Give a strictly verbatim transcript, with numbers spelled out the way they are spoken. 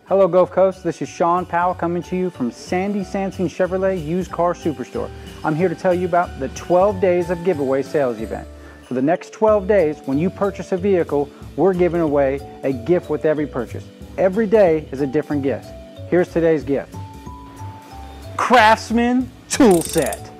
Hello Gulf Coast, this is Sean Powell coming to you from Sandy Sansing Chevrolet Used Car Superstore. I'm here to tell you about the twelve days of giveaway sales event. For the next twelve days, when you purchase a vehicle, we're giving away a gift with every purchase. Every day is a different gift. Here's today's gift. Craftsman tool set.